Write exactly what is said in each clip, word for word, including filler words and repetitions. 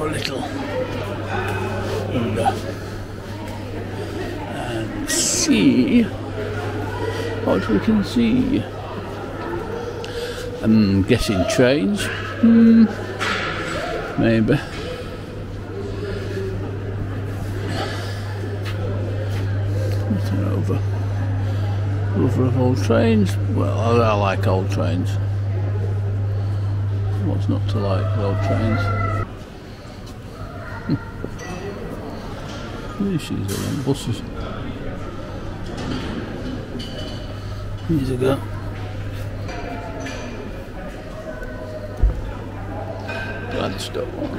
a little under and see what we can see. I'm guessing trains. Hmm, maybe. Nothing over. Over of old trains. Well, I, I like old trains. What's not to like with old trains? Hmm. These are long buses. Years ago. Gladstone.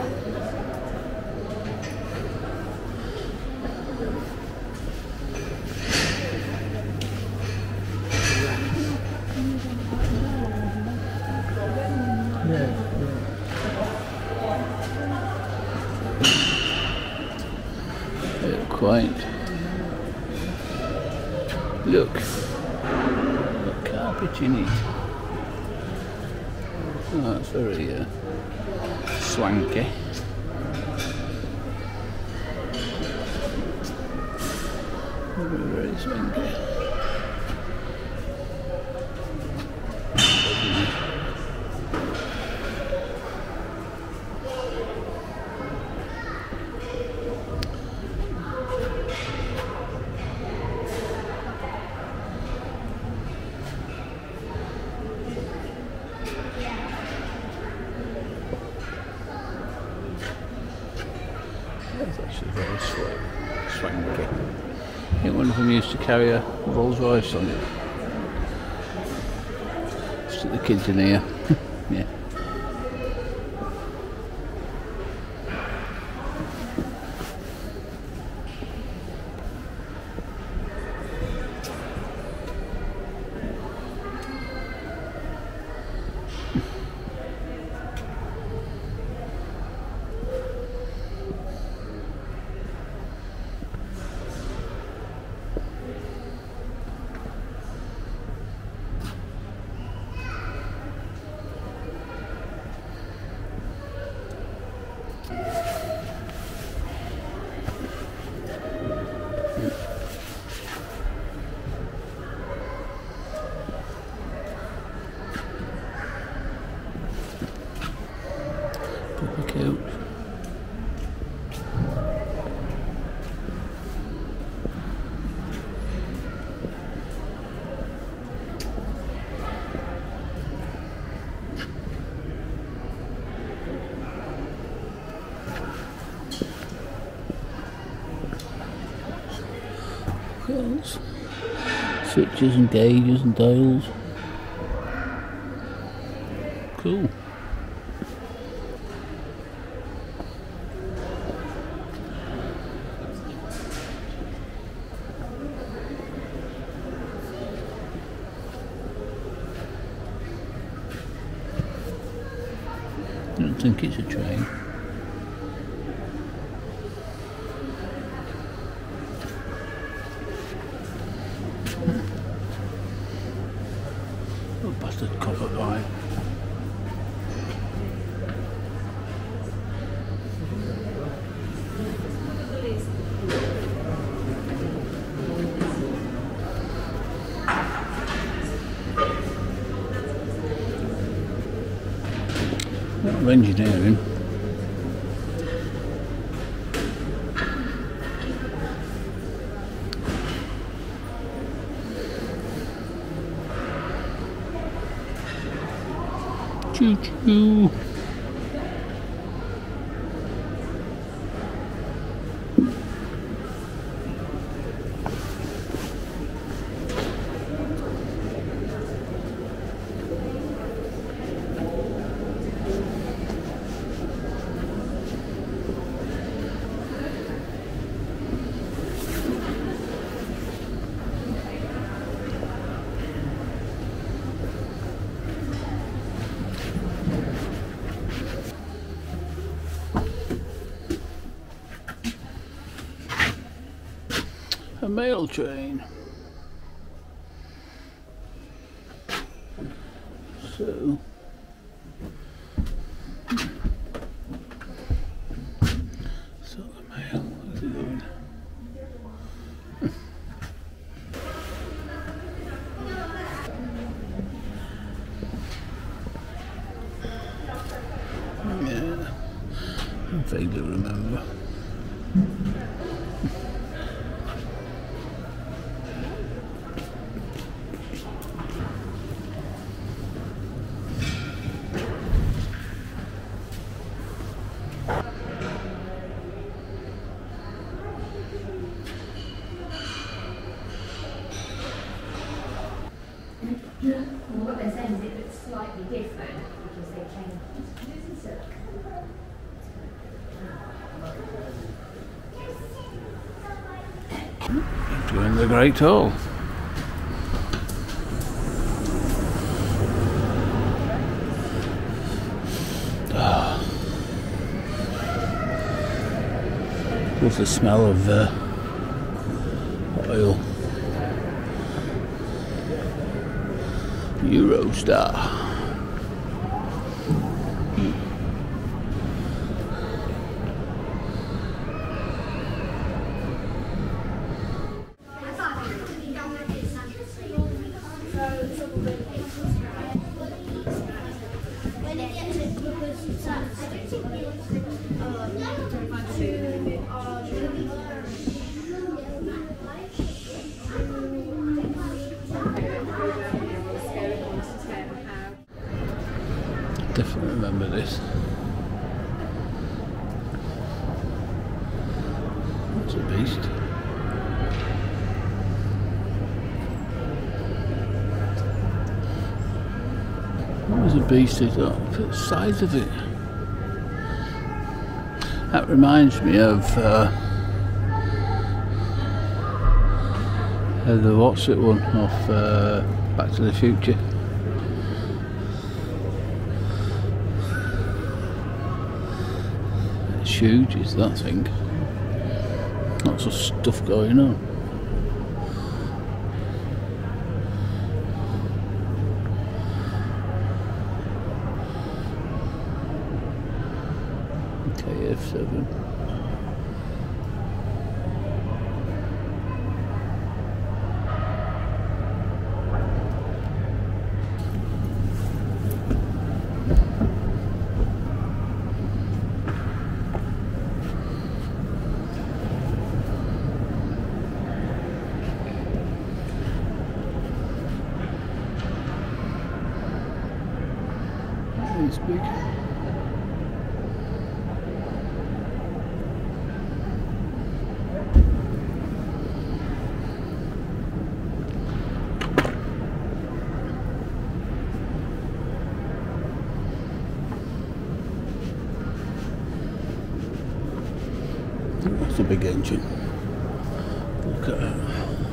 Quaint. Look, got carpet in it. Oh, that's very uh, swanky. Very, very swanky. That's actually very swanky. I think one of them used to carry a Rolls Royce on it. Stick the kids in here. Yeah. Coach. Wheels, switches and gauges and dials. Cool. I don't think it's a train. Oh, bastard copper pie. Of engineering. Choo choo. A mail train. So he doing? Yeah, I vaguely remember. What they're saying is it looks slightly different because they changed. Doing the Great Hall. Oh. What's the smell of uh, oil? Eurostar. Definitely remember this. It's a beast. What was a beast is that? The size of it. That reminds me of uh, the what's it one off uh, Back to the Future. It's huge, is that thing. Lots of stuff going on. K F seven. It's big. That's a big engine. Look at that.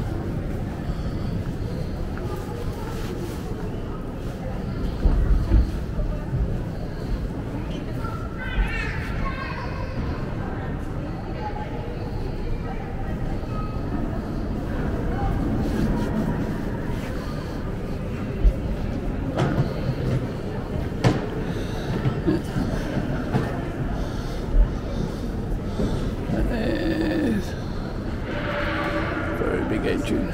Very big engine.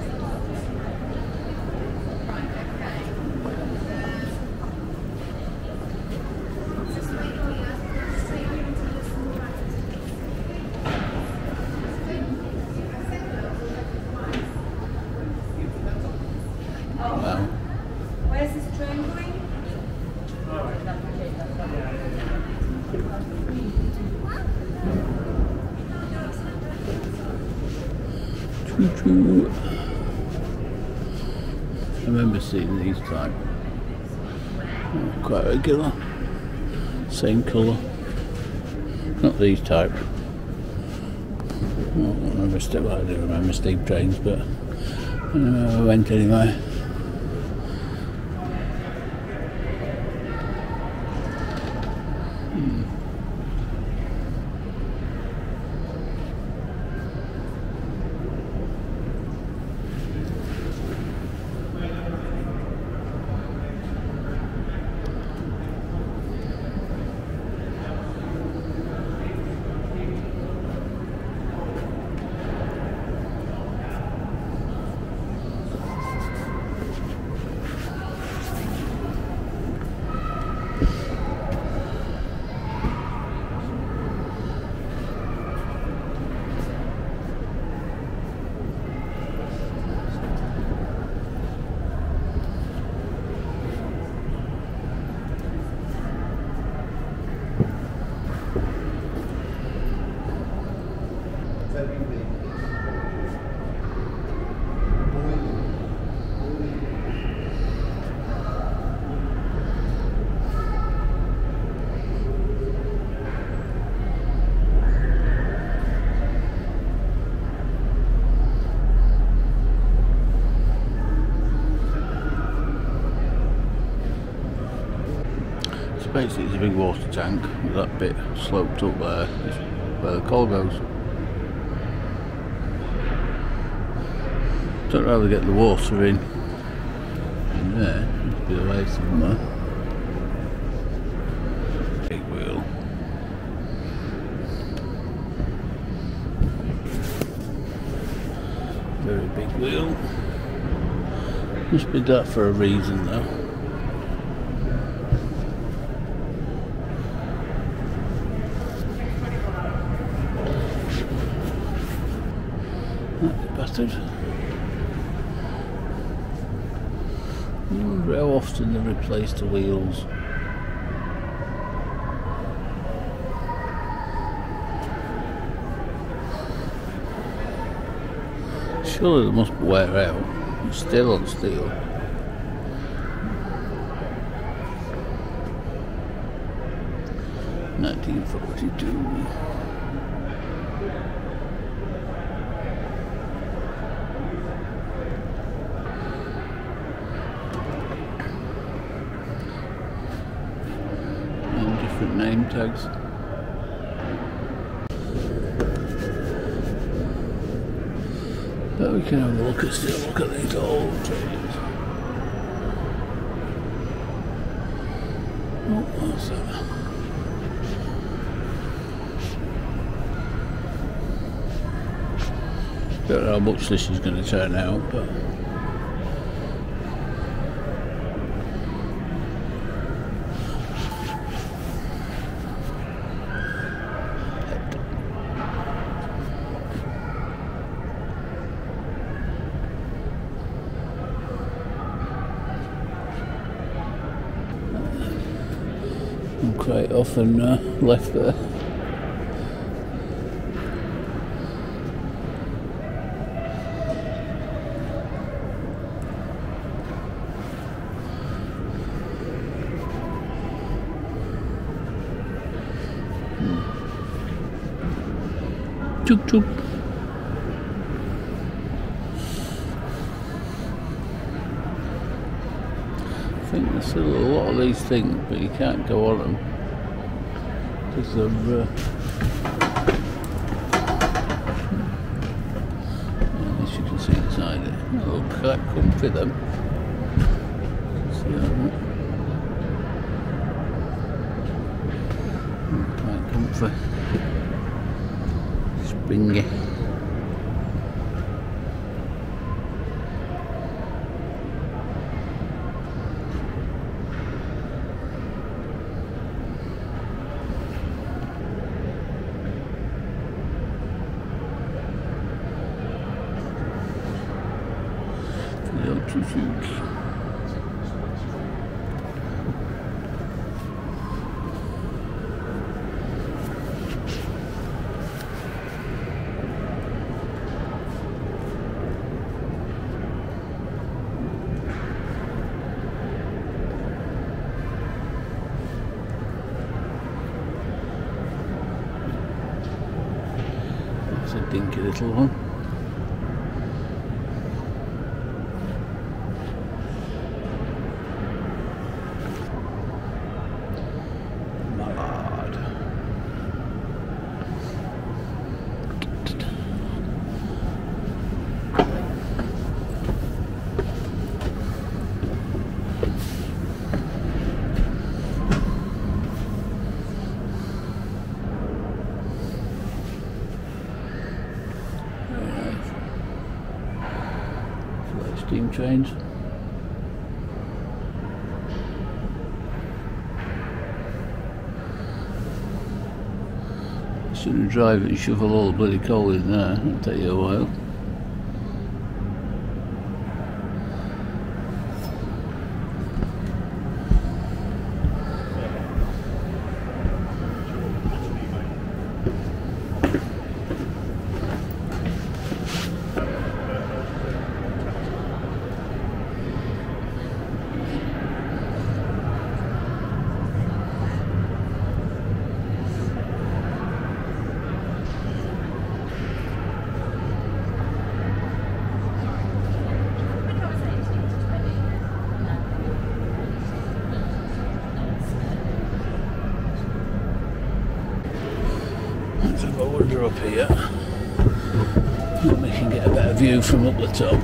Wow. Where's this train going? Choo-choo. I remember seeing these type. Oh, quite regular. Same colour. Not these type. Oh, I remember Steve, well, I do remember steam trains, but I don't know where I went anyway. Hmm. Basically it's a big water tank with that bit sloped up there, it's where the coal goes. Don't know how they get the water in in there, must be away somewhere. Big wheel. Very big wheel. Must be that for a reason though. Bastard. I wonder how often they replace the wheels. Surely they must wear out. It's still on steel. nineteen forty-two. Name tags. But we can have a look at still look at these old trains. Oh, what's that? Don't know how much this is going to turn out, but I'm quite often uh, left there. Hmm. Chook chook. I think there's still a lot of these things, but you can't go on them because they're uh, at least you can see inside it. They look quite comfy them. See that? Quite comfy. Springy. It's a dinky little one. Mallard. Steam trains. Shouldn't drive it and shovel all the bloody coal in there, it'll take you a while. Let's have a wander up here. Then we can get a better view from up the top.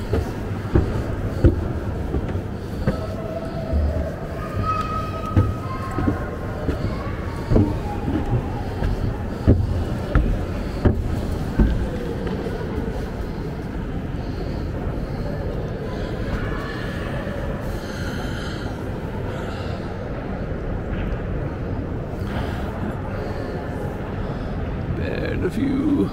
A few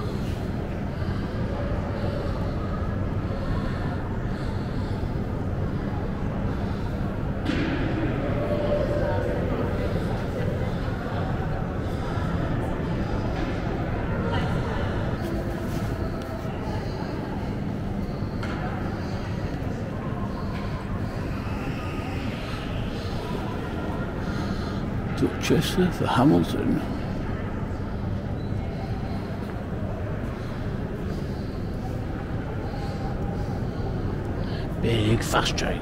Duchess of Hamilton. Big fast train.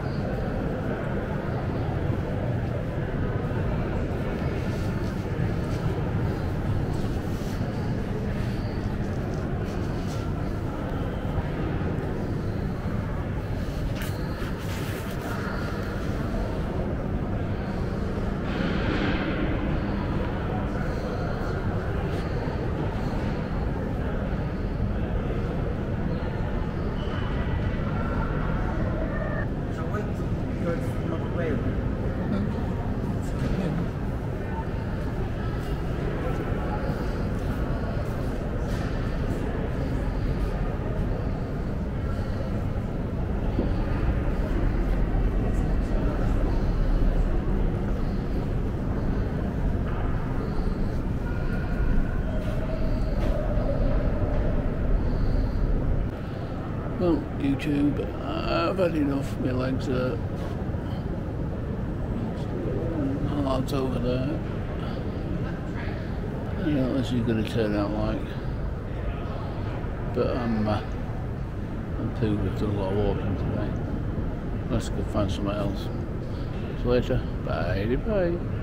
Well, YouTube, I've had enough. My legs are hard over there. You know what this is going to turn out like. But I'm, uh, I'm too good to do a lot of walking today. Let's go find somewhere else. See you later. Bye bye.